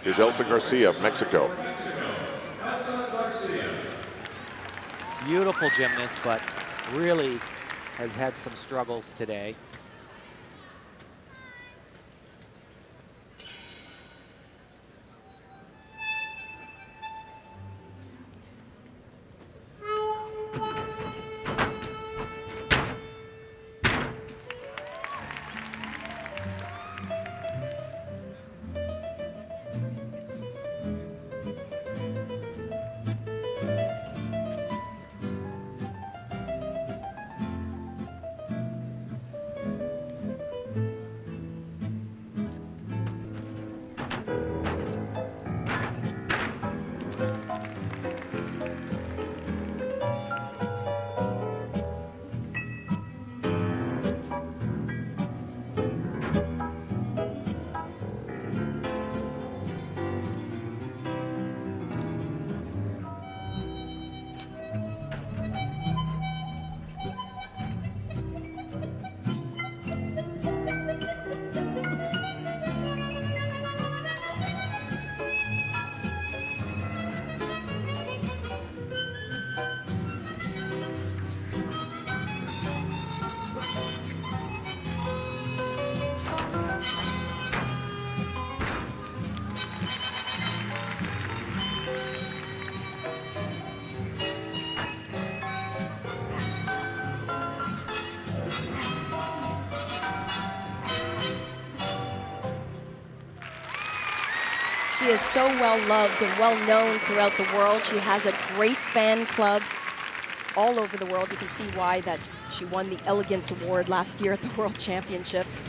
is Elsa Garcia of Mexico. Beautiful gymnast, but really has had some struggles today. She is so well loved and well known throughout the world. She has a great fan club all over the world. You can see why that she won the Elegance Award last year at the World Championships.